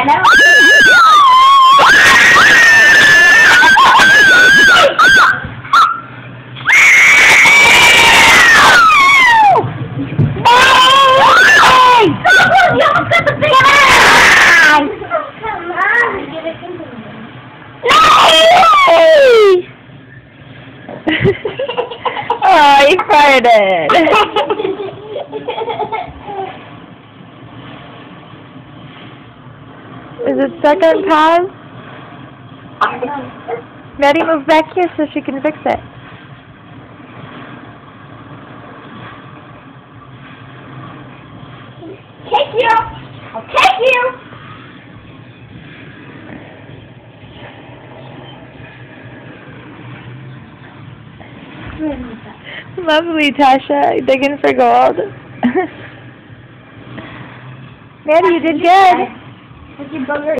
know. You almost got the big eye! Come on, give it to me. Oh, he farted. Is it stuck on pause? Maddie, move back here so she can fix it. Take you! I'll take you! Lovely, Tasha. Digging for gold. Maddie, you did good. What's your booger?